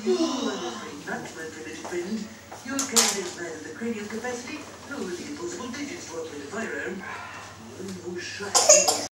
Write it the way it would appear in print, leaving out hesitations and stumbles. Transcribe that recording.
Oh, I'm afraid not, my primitive friend. Your candidate man of the cranial capacity, no with the impossible digits to operate a firearm. One more shot.